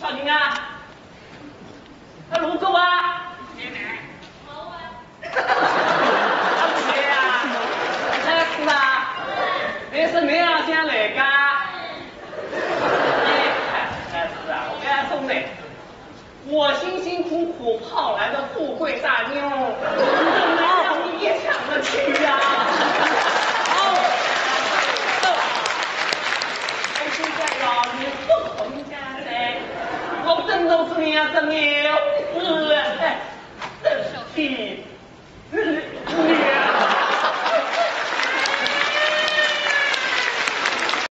小宁啊，那如狗啊？ 好啊。 阿姐啊，哎是啊，你是没有先来噶？哎是啊，我跟他说的，我辛辛苦苦泡来的富贵大妞，怎么让你也抢了去呀？现在呀，你不空家噻，我真都是你呀，真牛，哎，真是气